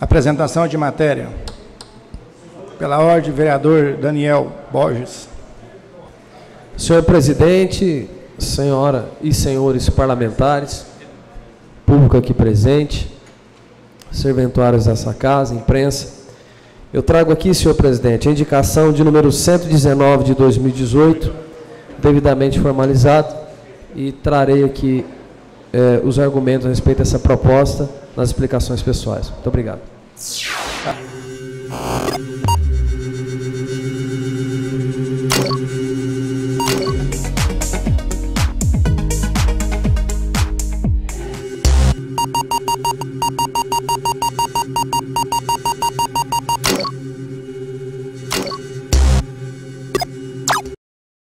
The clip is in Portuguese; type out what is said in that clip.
Apresentação de matéria. Pela ordem, vereador Daniel Borges. Senhor presidente, senhora e senhores parlamentares, público aqui presente, serventuários dessa casa, imprensa, eu trago aqui, senhor presidente, a indicação de número 119 de 2018, devidamente formalizado, e trarei aqui os argumentos a respeito dessa proposta nas explicações pessoais. Muito obrigado.